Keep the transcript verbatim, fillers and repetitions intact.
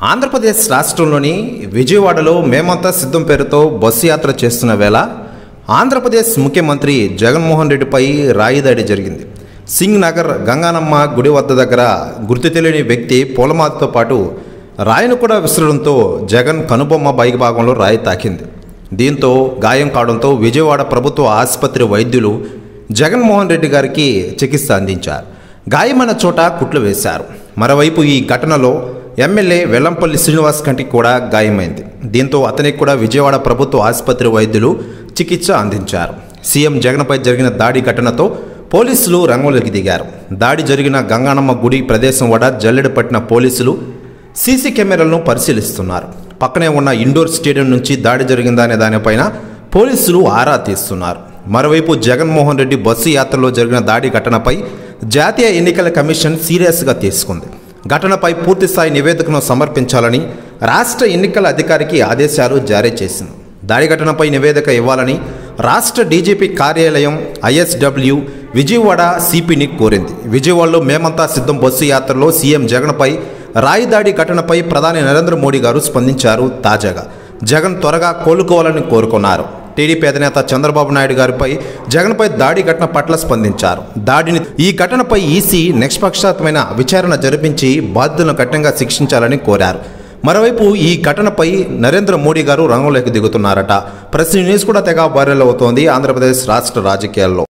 ఆంధ్రప్రదేశ్ రాష్ట్రంలోని విజయవాడలో మేమంతా సిద్ధం పేరుతో బస్సు యాత్ర చేస్తున్న వేళ ఆంధ్రప్రదేశ్ ముఖ్యమంత్రి జగన్మోహన్ రెడ్డిపై రాయిదాడి జరిగింది. సింగ్ నగర్ గంగానమ్మ గుడి వద్ద దగ్గర గుర్తు తెలియని వ్యక్తి పూలమాలతో పాటు రాయిని కూడా విసరడంతో జగన్ కనుబొమ్మ బైక్ భాగంలో రాయి తాకింది. దీంతో గాయం కావడంతో విజయవాడ ప్రభుత్వ ఆసుపత్రి వైద్యులు జగన్మోహన్ రెడ్డి గారికి చికిత్స అందించారు. గాయమైన చోట కుట్లు వేశారు. మరోవైపు ఈ ఘటనలో ఎమ్మెల్యే వెల్లంపల్లి శ్రీనివాస్ కంటికి కూడా గాయమైంది. దీంతో అతనికి కూడా విజయవాడ ప్రభుత్వ ఆసుపత్రి వైద్యులు చికిత్స అందించారు. సీఎం జగన్పై జరిగిన దాడి ఘటనతో పోలీసులు రంగంలోకి దిగారు. దాడి జరిగిన గంగానమ్మ గుడి ప్రదేశం వద్ద జల్లెడ పట్టిన పోలీసులు సీసీ కెమెరాలను పరిశీలిస్తున్నారు. పక్కనే ఉన్న ఇండోర్ స్టేడియం నుంచి దాడి జరిగిందనే దానిపైన పోలీసులు ఆరా తీస్తున్నారు. మరోవైపు జగన్మోహన్ రెడ్డి బస్సు యాత్రలో జరిగిన దాడి ఘటనపై జాతీయ ఎన్నికల కమిషన్ సీరియస్గా తీసుకుంది. ఘటనపై పూర్తిస్థాయి నివేదికను సమర్పించాలని రాష్ట్ర ఎన్నికల అధికారికి ఆదేశాలు జారీ చేసింది. దాడి ఘటనపై నివేదిక ఇవ్వాలని రాష్ట్ర డీజీపీ కార్యాలయం ఐఎస్డబ్ల్యూ విజయవాడ సిపిని కోరింది. విజయవాడలో మేమంతా సిద్ధం బస్సు యాత్రలో సీఎం జగన్పై రాయి దాడి ఘటనపై ప్రధాని నరేంద్ర మోడీ గారు స్పందించారు. తాజాగా జగన్ త్వరగా కోలుకోవాలని కోరుకున్నారు. టీడీపీ అధినేత చంద్రబాబు నాయుడు గారిపై జగన్పై దాడి ఘటన పట్ల స్పందించారు. దాడిని ఈ ఘటనపై ఈసీ నిష్పక్షపాతమైన విచారణ జరిపించి బాధ్యులను కఠినంగా శిక్షించాలని కోరారు. మరోవైపు ఈ ఘటనపై నరేంద్ర మోడీ గారు రంగంలోకి దిగుతున్నారట. ప్రెస్ న్యూస్ కూడా తెగ వైరల్ అవుతోంది ఆంధ్రప్రదేశ్ రాష్ట్ర రాజకీయాల్లో.